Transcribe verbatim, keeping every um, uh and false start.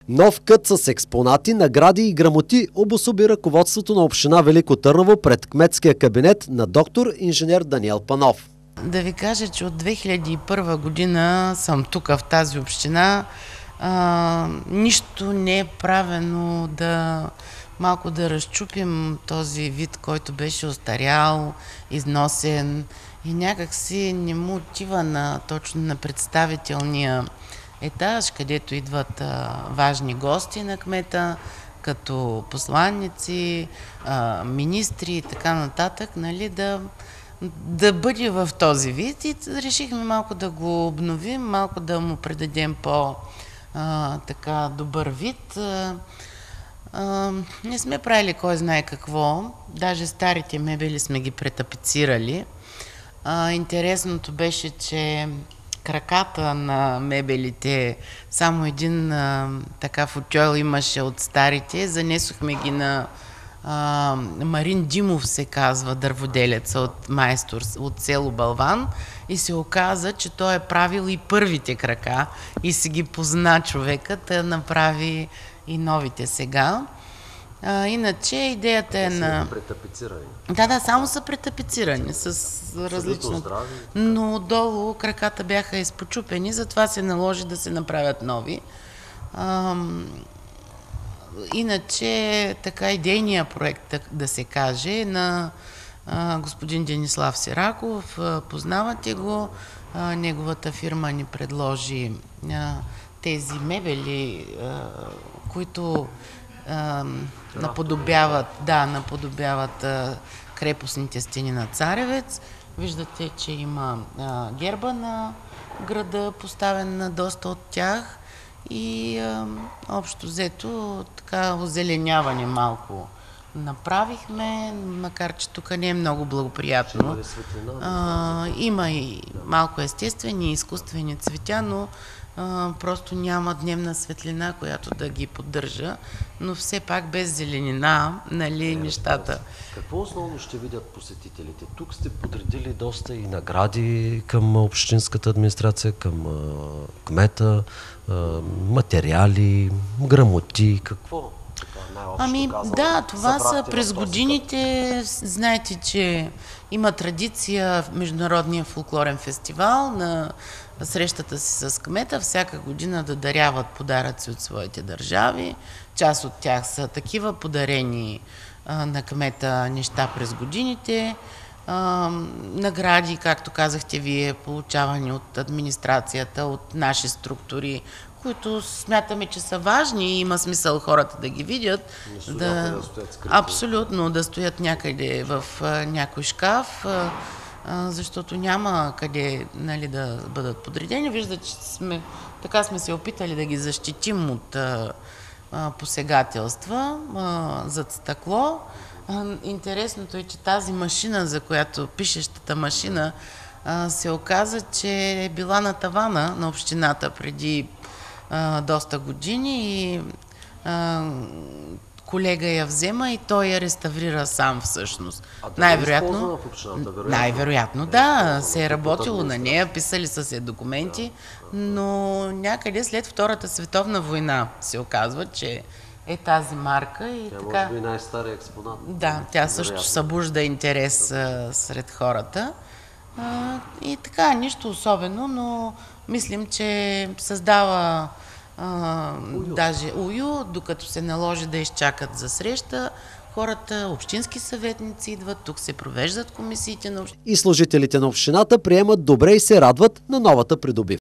Нов кът с експонати, награди и грамоти обособи ръководството на община Велико Търново пред кметския кабинет на доктор инженер Даниел Панов. Да ви кажа, че от две хиляди и първа година съм тук в тази община. А, нищо не е правено да малко да разчупим този вид, който беше остарял, износен и някак си не му отива на, точно на представителния етаж, където идват а, важни гости на кмета, като посланници, а, министри и така нататък, нали, да, да бъде в този вид, и решихме малко да го обновим, малко да му предадем по а, така добър вид. А, а, не сме правили кой знае какво, даже старите мебели сме ги претапицирали. А, интересното беше, че краката на мебелите, само един а, така футьол имаше от старите, занесохме ги на а, Марин Димов, се казва, дърводелец от майстор от село Балван, и се оказа, че той е правил и първите крака и си ги позна човекът, да направи и новите сега. А, иначе идеята е на... претапицирани. Да, да, само са претапицирани с различно. Но отдолу краката бяха изпочупени, затова се наложи да се направят нови. А, иначе така идейният проект, да се каже, на а, господин Денислав Сираков, а, познавате го, а, неговата фирма ни предложи а, тези мебели, а, които а, наподобяват, да, наподобяват а, крепостните стени на Царевец. Виждате, че има а, герба на града, поставен на доста от тях, и а, общо взето така озеленяване малко направихме, макар че тук не е много благоприятно. А, има и малко естествени и изкуствени цветя, но а, просто няма дневна светлина, която да ги поддържа, но все пак без зеленина, нали, е, нещата. Какво основно ще видят посетителите? Тук сте подредили доста и награди към общинската администрация, към а, кмета, а, материали, грамоти, какво? Ами да, това са през годините. Знаете, че има традиция в Международния фолклорен фестивал на срещата си с кмета всяка година да даряват подаръци от своите държави. Част от тях са такива подарени а, на кмета неща през годините. А, награди, както казахте вие, получавани от администрацията, от наши структури, които смятаме, че са важни и има смисъл хората да ги видят. Да, да абсолютно, да стоят някъде в а, някой шкаф, а, а, защото няма къде, нали, да бъдат подредени. Вижда, че сме, така сме се опитали да ги защитим от а, а, посегателства а, зад стъкло. А, интересното е, че тази машина, за която пишещата машина, а, се оказа, че е била на тавана на общината преди а, доста години, и а, колега я взема и той я реставрира сам всъщност. А да най-вероятно, в общината, вероятно? най-вероятно, да, се е работило на нея, писали са се документи, но някъде след Втората световна война се оказва, че е тази марка. И тя така, може би най-стария експонат. Да, тя също събужда интерес а, сред хората. А, и така, нищо особено, но мислим, че създава а, уют. Даже уют, докато се наложи да изчакат за среща. Хората, общински съветници идват, тук се провеждат комисиите на общината. И служителите на общината приемат добре и се радват на новата придобивка.